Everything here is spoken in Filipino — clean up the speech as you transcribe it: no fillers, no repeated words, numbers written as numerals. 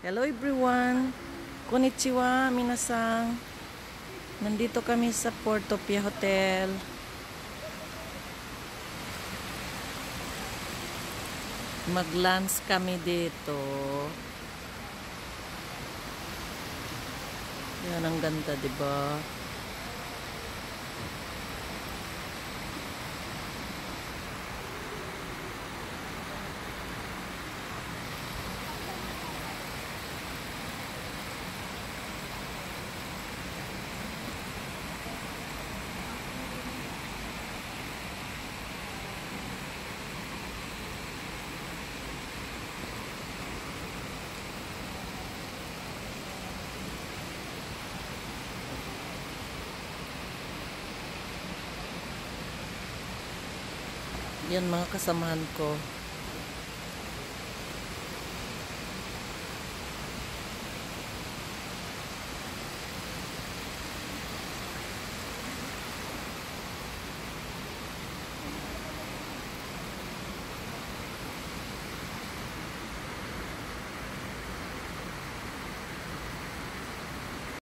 Hello everyone! Konnichiwa, minasang. Nandito kami sa Portopia Hotel. Mag-lunch kami dito. Yan, ang ganda, diba? Yan mga kasamahan ko.